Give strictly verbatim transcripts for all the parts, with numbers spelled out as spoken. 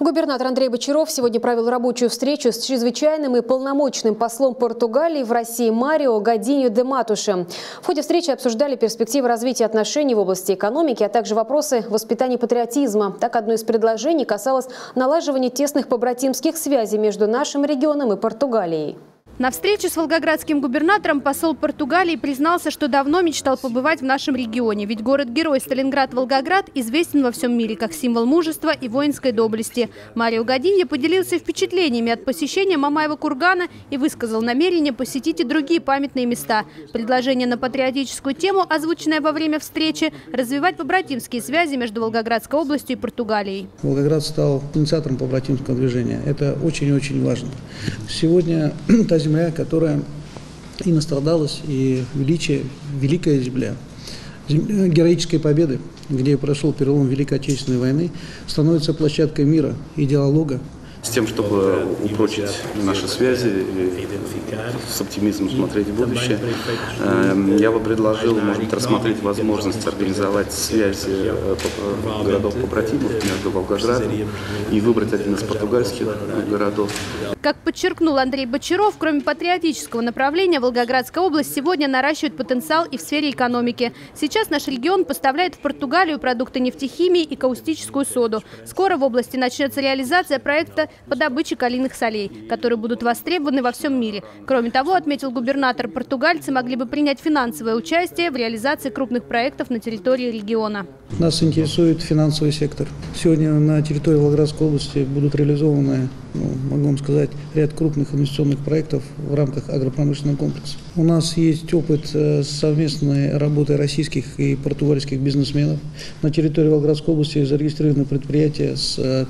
Губернатор Андрей Бочаров сегодня провел рабочую встречу с чрезвычайным и полномочным послом Португалии в России Марио Годинью де Матуше. В ходе встречи обсуждали перспективы развития отношений в области экономики, а также вопросы воспитания патриотизма. Так, одно из предложений касалось налаживания тесных побратимских связей между нашим регионом и Португалией. На встрече с волгоградским губернатором посол Португалии признался, что давно мечтал побывать в нашем регионе. Ведь город-герой Сталинград-Волгоград известен во всем мире как символ мужества и воинской доблести. Марио Годинья поделился впечатлениями от посещения Мамаева кургана и высказал намерение посетить и другие памятные места. Предложение на патриотическую тему, озвученное во время встречи, развивать побратимские связи между Волгоградской областью и Португалией. Волгоград стал инициатором побратимского движения. Это очень-очень важно. Сегодня та земля, которая и настрадалась, и величие, великая земля, земля героической победы, где прошел перелом Великой Отечественной войны, становится площадкой мира и диалога. С тем, чтобы упрочить наши связи и с оптимизмом смотреть в будущее, я бы предложил, может быть, рассмотреть возможность организовать связи городов-побратимов между Волгоградом и выбрать один из португальских городов. Как подчеркнул Андрей Бочаров, кроме патриотического направления, Волгоградская область сегодня наращивает потенциал и в сфере экономики. Сейчас наш регион поставляет в Португалию продукты нефтехимии и каустическую соду. Скоро в области начнется реализация проекта по добыче калийных солей, которые будут востребованы во всем мире. Кроме того, отметил губернатор, португальцы могли бы принять финансовое участие в реализации крупных проектов на территории региона. Нас интересует финансовый сектор. Сегодня на территории Волгоградской области будут реализованы, ну, могу вам сказать, ряд крупных инвестиционных проектов в рамках агропромышленного комплекса. У нас есть опыт совместной работы российских и португальских бизнесменов. На территории Волгоградской области зарегистрированы предприятия с,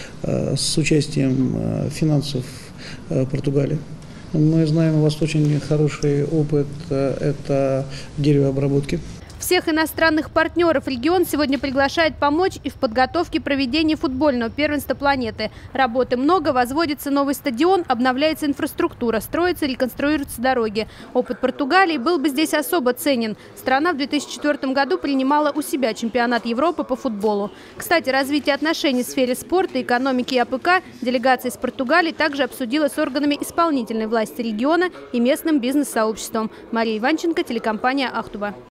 с участием финансов Португалии. Мы знаем, у вас очень хороший опыт – это деревообработки. Всех иностранных партнеров регион сегодня приглашает помочь и в подготовке проведения футбольного первенства планеты. Работы много, возводится новый стадион, обновляется инфраструктура, строятся, реконструируются дороги. Опыт Португалии был бы здесь особо ценен. Страна в две тысячи четвёртом году принимала у себя чемпионат Европы по футболу. Кстати, развитие отношений в сфере спорта, экономики и АПК делегация из Португалии также обсудила с органами исполнительной власти региона и местным бизнес-сообществом. Мария Иванченко, телекомпания «Ахтуба».